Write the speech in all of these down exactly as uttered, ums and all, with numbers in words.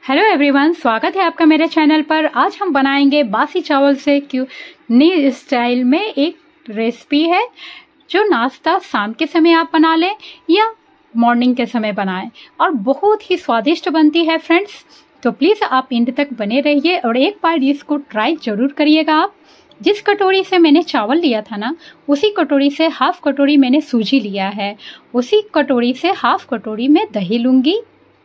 Hello everyone, स्वागत है आपका मेरे चैनल पर। आज हम बनाएंगे बासी चावल से क्यों नई स्टाइल में एक रेसिपी है जो नाश्ता शाम के समय आप बना लें या मॉर्निंग के समय बनाएं और बहुत ही स्वादिष्ट बनती है फ्रेंड्स। तो प्लीज़ आप एंड तक बने रहिए और एक बार इसको ट्राई जरूर करिएगा। आप जिस कटोरी से मैंने चावल लिया था ना, उसी कटोरी से हाफ कटोरी मैंने सूजी लिया है, उसी कटोरी से हाफ कटोरी में दही लूँगी।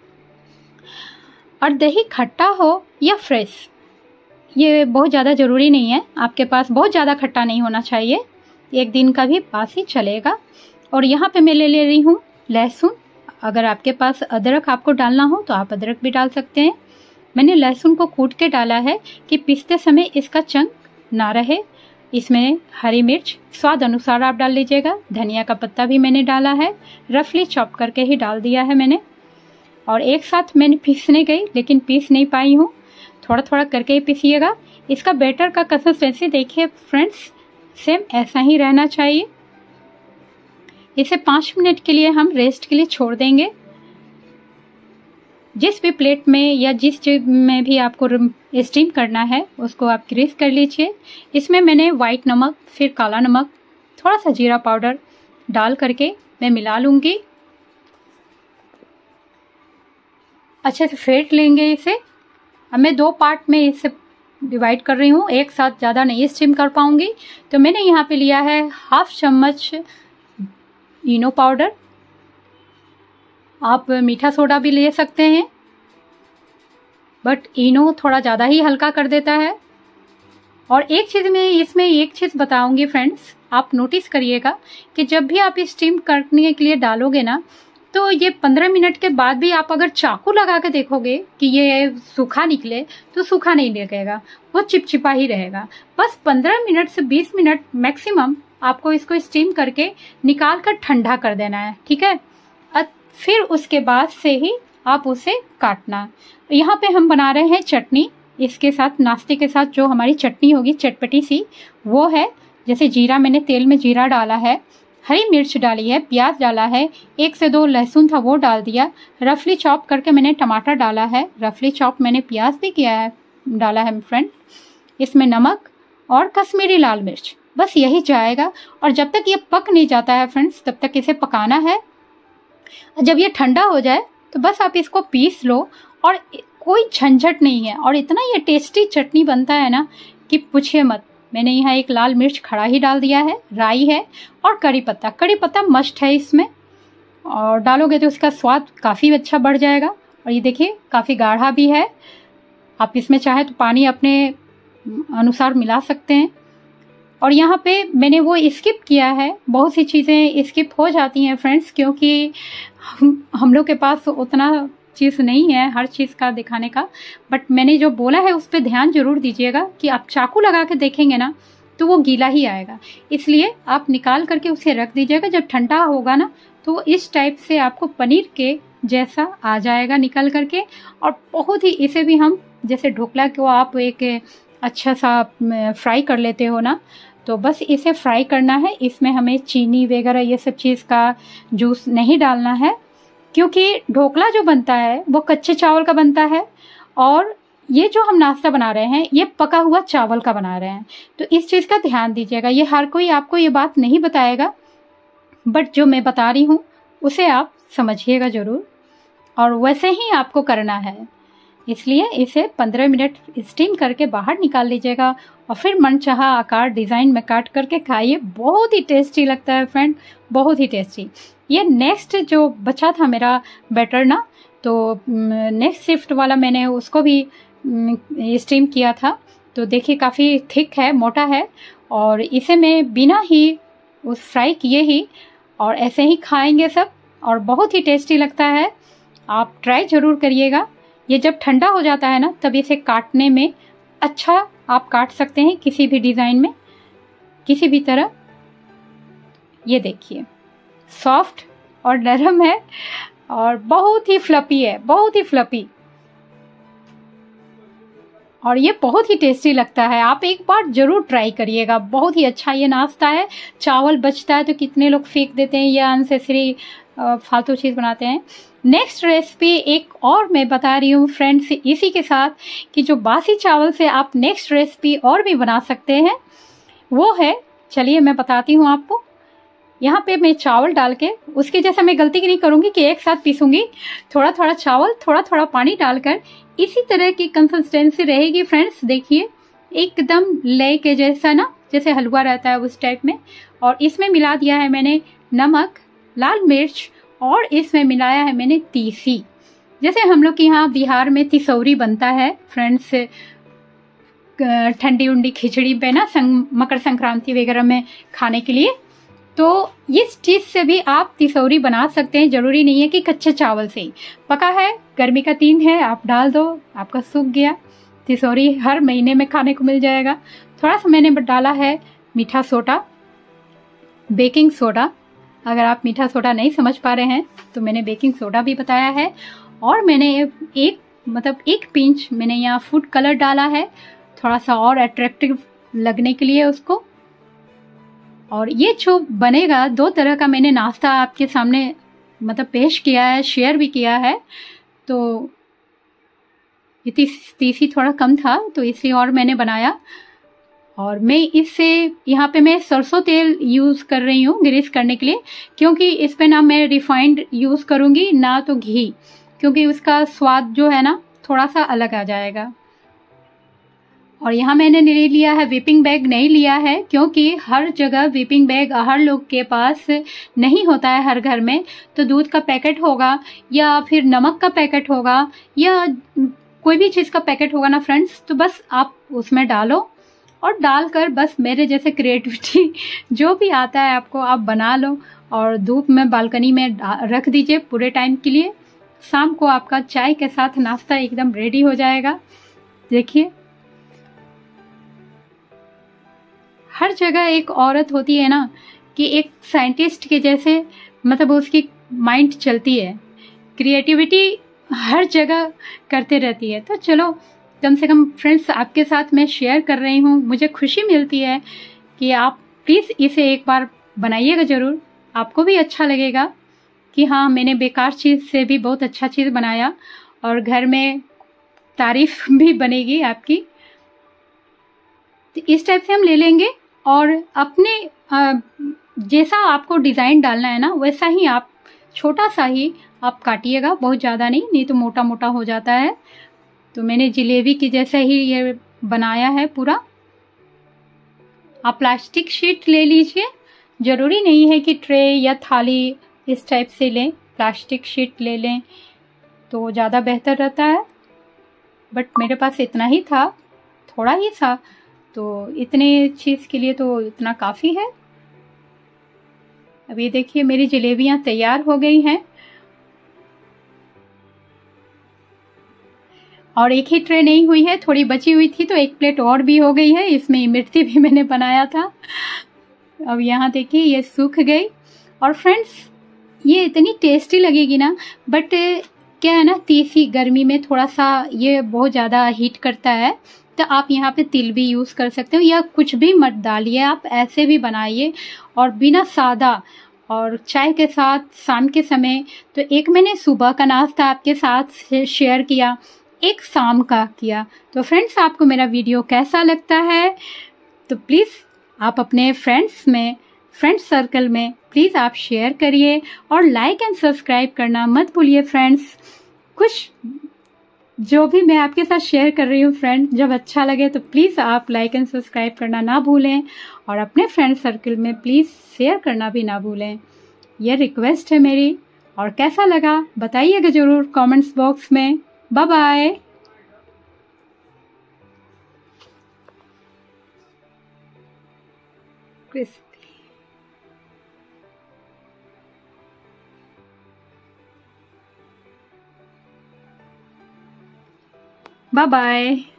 और दही खट्टा हो या फ्रेश, ये बहुत ज़्यादा ज़रूरी नहीं है, आपके पास बहुत ज़्यादा खट्टा नहीं होना चाहिए, एक दिन का भी पास ही चलेगा। और यहाँ पे मैं ले ले रही हूँ लहसुन। अगर आपके पास अदरक आपको डालना हो तो आप अदरक भी डाल सकते हैं। मैंने लहसुन को कूट के डाला है कि पीसते समय इसका चंक ना रहे। इसमें हरी मिर्च स्वाद अनुसार आप डाल लीजिएगा। धनिया का पत्ता भी मैंने डाला है, रफली चॉप करके ही डाल दिया है मैंने। और एक साथ मैंने पीसने गई लेकिन पीस नहीं पाई हूँ, थोड़ा थोड़ा करके ही पीसिएगा। इसका बैटर का कंसिस्टेंसी देखिए फ्रेंड्स, सेम ऐसा ही रहना चाहिए। इसे पाँच मिनट के लिए हम रेस्ट के लिए छोड़ देंगे। जिस भी प्लेट में या जिस चीज में भी आपको स्टीम करना है उसको आप ग्रीस कर लीजिए। इसमें मैंने वाइट नमक, फिर काला नमक, थोड़ा सा जीरा पाउडर डाल करके मैं मिला लूँगी। अच्छे से फेंट लेंगे इसे। अब मैं दो पार्ट में इसे डिवाइड कर रही हूँ, एक साथ ज़्यादा नहीं स्टीम कर पाऊँगी। तो मैंने यहाँ पे लिया है हाफ चम्मच इनो पाउडर। आप मीठा सोडा भी ले सकते हैं, बट इनो थोड़ा ज़्यादा ही हल्का कर देता है। और एक चीज़ मैं इसमें एक चीज़ बताऊँगी फ्रेंड्स, आप नोटिस करिएगा कि जब भी आप स्टीम करने के लिए डालोगे ना, तो ये पंद्रह मिनट के बाद भी आप अगर चाकू लगा के देखोगे कि ये सूखा निकले तो सूखा नहीं निकलेगा, वो चिपचिपा ही रहेगा। बस पंद्रह मिनट से बीस मिनट मैक्सिमम आपको इसको स्टीम करके निकाल कर ठंडा कर देना है, ठीक है। फिर उसके बाद से ही आप उसे काटना। यहाँ पे हम बना रहे हैं चटनी। इसके साथ नाश्ते के साथ जो हमारी चटनी होगी चटपटी सी, वो है जैसे जीरा, मैंने तेल में जीरा डाला है, हरी मिर्च डाली है, प्याज डाला है, एक से दो लहसुन था वो डाल दिया, रफली चॉप करके मैंने टमाटर डाला है, रफली चॉप मैंने प्याज भी किया है डाला है फ्रेंड। इसमें नमक और कश्मीरी लाल मिर्च, बस यही जाएगा। और जब तक ये पक नहीं जाता है फ्रेंड्स, तब तक इसे पकाना है। जब ये ठंडा हो जाए तो बस आप इसको पीस लो और कोई झंझट नहीं है। और इतना ये टेस्टी चटनी बनता है ना कि पूछिए मत। मैंने यहाँ एक लाल मिर्च खड़ा ही डाल दिया है, राई है और कड़ी पत्ता। कड़ी पत्ता मस्ट है इसमें, और डालोगे तो उसका स्वाद काफ़ी अच्छा बढ़ जाएगा। और ये देखिए काफ़ी गाढ़ा भी है, आप इसमें चाहे तो पानी अपने अनुसार मिला सकते हैं। और यहाँ पे मैंने वो स्किप किया है, बहुत सी चीज़ें स्किप हो जाती हैं फ्रेंड्स, क्योंकि हम हम लोग के पास उतना चीज़ नहीं है हर चीज़ का दिखाने का। बट मैंने जो बोला है उस पर ध्यान जरूर दीजिएगा कि आप चाकू लगा के देखेंगे ना तो वो गीला ही आएगा, इसलिए आप निकाल करके उसे रख दीजिएगा। जब ठंडा होगा ना तो इस टाइप से आपको पनीर के जैसा आ जाएगा निकल करके। और बहुत ही, इसे भी हम जैसे ढोकला को आप एक अच्छा सा फ्राई कर लेते हो ना, तो बस इसे फ्राई करना है। इसमें हमें चीनी वगैरह ये सब चीज़ का जूस नहीं डालना है, क्योंकि ढोकला जो बनता है वो कच्चे चावल का बनता है और ये जो हम नाश्ता बना रहे हैं ये पका हुआ चावल का बना रहे हैं। तो इस चीज़ का ध्यान दीजिएगा। ये हर कोई आपको ये बात नहीं बताएगा, बट जो मैं बता रही हूँ उसे आप समझिएगा ज़रूर, और वैसे ही आपको करना है। इसलिए इसे पंद्रह मिनट स्टीम करके बाहर निकाल लीजिएगा और फिर मनचाहा आकार डिज़ाइन में काट करके खाइए। बहुत ही टेस्टी लगता है फ्रेंड, बहुत ही टेस्टी। ये नेक्स्ट जो बचा था मेरा बैटर ना, तो नेक्स्ट शिफ्ट वाला मैंने उसको भी स्टीम किया था। तो देखिए काफ़ी थिक है, मोटा है, और इसे मैं बिना ही उस फ्राई किए ही और ऐसे ही खाएंगे सब, और बहुत ही टेस्टी लगता है। आप ट्राई ज़रूर करिएगा। ये जब ठंडा हो जाता है ना तब इसे काटने में अच्छा आप काट सकते हैं, किसी भी डिज़ाइन में, किसी भी तरह। ये देखिए सॉफ्ट और नरम है और बहुत ही फ्लफी है, बहुत ही फ्लफी, और ये बहुत ही टेस्टी लगता है। आप एक बार जरूर ट्राई करिएगा, बहुत ही अच्छा ये नाश्ता है। चावल बचता है तो कितने लोग फेंक देते हैं या अननेसेसरी फालतू चीज़ बनाते हैं। नेक्स्ट रेसिपी एक और मैं बता रही हूँ फ्रेंड्स इसी के साथ कि जो बासी चावल से आप नेक्स्ट रेसिपी और भी बना सकते हैं, वो है, चलिए मैं बताती हूँ आपको। यहाँ पे मैं चावल डाल के, उसके जैसा मैं गलती नहीं करूँगी कि एक साथ पीसूंगी, थोड़ा थोड़ा चावल थोड़ा थोड़ा पानी डालकर इसी तरह की कंसिस्टेंसी रहेगी फ्रेंड्स। देखिए एकदम लय के जैसा ना, जैसे हलवा रहता है उस टाइप में। और इसमें मिला दिया है मैंने नमक, लाल मिर्च, और इसमें मिलाया है मैंने तीसी। जैसे हम लोग के यहाँ बिहार में तिसौरी बनता है फ्रेंड्स, ठंडी उंडी खिचड़ी पे ना, संग, मकर संक्रांति वगैरह में खाने के लिए। तो इस चीज से भी आप तिसौरी बना सकते हैं, जरूरी नहीं है कि कच्चे चावल से ही। पका है, गर्मी का दिन है, आप डाल दो, आपका सूख गया तिसौरी, हर महीने में खाने को मिल जाएगा। थोड़ा सा मैंने डाला है मीठा सोडा, बेकिंग सोडा। अगर आप मीठा सोडा नहीं समझ पा रहे हैं तो मैंने बेकिंग सोडा भी बताया है। और मैंने एक मतलब एक पिंच मैंने यहाँ फूड कलर डाला है, थोड़ा सा और अट्रैक्टिव लगने के लिए उसको। और ये जो बनेगा, दो तरह का मैंने नाश्ता आपके सामने मतलब पेश किया है, शेयर भी किया है। तो ये तीसी थोड़ा कम था तो इसलिए और मैंने बनाया। और मैं इससे यहाँ पे मैं सरसों तेल यूज़ कर रही हूँ ग्रीस करने के लिए, क्योंकि इस पे ना मैं रिफाइंड यूज़ करूँगी ना तो घी, क्योंकि उसका स्वाद जो है ना थोड़ा सा अलग आ जाएगा। और यहाँ मैंने नहीं लिया है व्हिपिंग बैग, नहीं लिया है क्योंकि हर जगह व्हिपिंग बैग हर लोग के पास नहीं होता है हर घर में। तो दूध का पैकेट होगा या फिर नमक का पैकेट होगा या कोई भी चीज़ का पैकेट होगा ना फ्रेंड्स, तो बस आप उसमें डालो और डालकर बस मेरे जैसे क्रिएटिविटी जो भी आता है आपको आप बना लो और धूप में बालकनी में रख दीजिए पूरे टाइम के लिए। शाम को आपका चाय के साथ नाश्ता एकदम रेडी हो जाएगा। देखिए हर जगह एक औरत होती है ना कि एक साइंटिस्ट के जैसे, मतलब उसकी माइंड चलती है, क्रिएटिविटी हर जगह करते रहती है। तो चलो कम से कम फ्रेंड्स आपके साथ मैं शेयर कर रही हूँ, मुझे खुशी मिलती है कि आप प्लीज़ इसे एक बार बनाइएगा ज़रूर, आपको भी अच्छा लगेगा कि हाँ मैंने बेकार चीज़ से भी बहुत अच्छा चीज़ बनाया और घर में तारीफ भी बनेगी आपकी। तो इस टाइप से हम ले लेंगे और अपने जैसा आपको डिज़ाइन डालना है ना वैसा ही आप छोटा सा ही आप काटिएगा, बहुत ज़्यादा नहीं, नहीं तो मोटा मोटा हो जाता है। तो मैंने जलेबी की जैसा ही ये बनाया है पूरा। आप प्लास्टिक शीट ले लीजिए, ज़रूरी नहीं है कि ट्रे या थाली इस टाइप से लें, प्लास्टिक शीट ले लें तो ज़्यादा बेहतर रहता है। बट मेरे पास इतना ही था, थोड़ा ही था, तो इतने चीज़ के लिए तो इतना काफ़ी है। अब ये देखिए मेरी जलेबियाँ तैयार हो गई हैं और एक ही ट्रे नहीं हुई है, थोड़ी बची हुई थी तो एक प्लेट और भी हो गई है। इसमें इमरती भी मैंने बनाया था। अब यहाँ देखिए ये सूख गई। और फ्रेंड्स ये इतनी टेस्टी लगेगी ना, बट क्या है ना, तीसी गर्मी में थोड़ा सा ये बहुत ज़्यादा हीट करता है, तो आप यहाँ पे तिल भी यूज़ कर सकते हो या कुछ भी मत डालिए, आप ऐसे भी बनाइए और बिना सादा और चाय के साथ शाम के समय। तो एक मैंने सुबह का नाश्ता आपके साथ शेयर किया, एक शाम का किया। तो फ्रेंड्स आपको मेरा वीडियो कैसा लगता है तो प्लीज़ आप अपने फ्रेंड्स में फ्रेंड्स सर्कल में प्लीज़ आप शेयर करिए और लाइक एंड सब्सक्राइब करना मत भूलिए फ्रेंड्स। कुछ जो भी मैं आपके साथ शेयर कर रही हूँ फ्रेंड्स, जब अच्छा लगे तो प्लीज़ आप लाइक एंड सब्सक्राइब करना ना भूलें और अपने फ्रेंड सर्कल में प्लीज़ शेयर करना भी ना भूलें। यह रिक्वेस्ट है मेरी। और कैसा लगा बताइएगा ज़रूर कमेंट्स बॉक्स में। Bye bye. Crispy. Bye bye.